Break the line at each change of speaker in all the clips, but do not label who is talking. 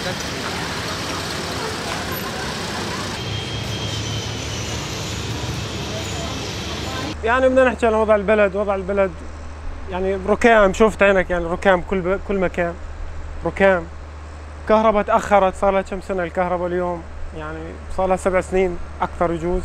يعني بدنا نحكي عن وضع البلد. وضع البلد يعني ركام، شفت عينك يعني ركام كل مكان ركام. كهرباء تأخرت، صار لها كم سنة الكهرباء اليوم، يعني صار لها 7 سنين أكثر يجوز.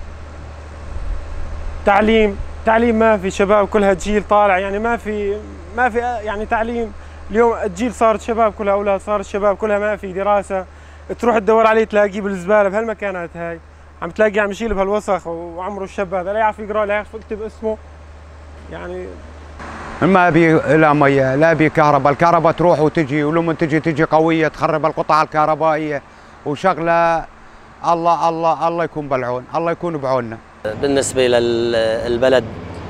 تعليم ما في، شباب كلها جيل طالع، يعني ما في يعني تعليم. اليوم الجيل صارت شباب كلها أولاد، صارت الشباب كلها ما في دراسة. تروح تدور عليه تلاقيه بالزبالة بهالمكانات هاي، عم تلاقيه عم يشيل بهالوسخ وعمره الشاب هذا لا يعرف يقرا لا يعرف يكتب اسمه. يعني
ما بي لا ميه لا بي كهرباء، الكهرباء تروح وتجي، ولما تجي قويه تخرب القطع الكهربائيه وشغله. الله يكون بالعون، الله يكون بعوننا.
بالنسبه للبلد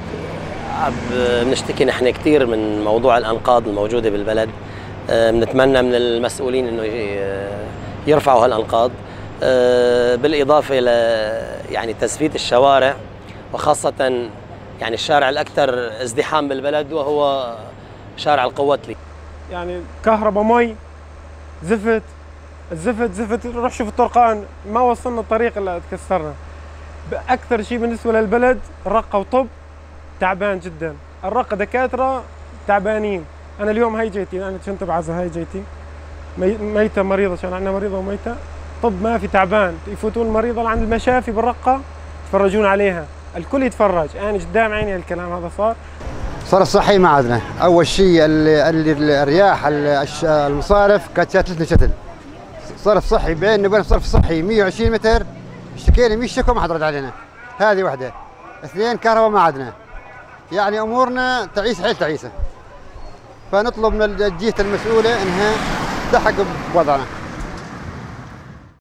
بنشتكي نحن كثير من موضوع الانقاض الموجوده بالبلد. بنتمنى من المسؤولين انه يرفعوا هالانقاض، بالاضافه ل يعني تسفيت الشوارع، وخاصه يعني الشارع الاكثر ازدحام بالبلد وهو شارع القواتلي.
يعني كهرباء، مي، زفت. الزفت روح شوف الطرقان، ما وصلنا الطريق الا تكسرنا. اكثر شيء بالنسبه للبلد الرقه وطب تعبان جدا. الرقه دكاتره تعبانين. انا اليوم هاي جيتي، انا كنت بعزة، هاي جيتي ميته مريضه، عشان عندنا مريضه وميته. طب ما في، تعبان. يفوتون المريضه لعند المشافي بالرقه يتفرجون عليها، الكل يتفرج. انا قدام عيني الكلام هذا صار.
صرف صحي ما عندنا. اول شيء الرياح المصارف كانت شاتلتنا شتل. صرف صحي بيننا وبين صرف صحي 120 متر، اشتكينا 100 شكوى ما حد رد علينا. هذه واحده. اثنين، كهرباء ما عندنا. يعني امورنا تعيس حيل تعيسه. فنطلب من الجهه المسؤوله انها تلحق بوضعنا.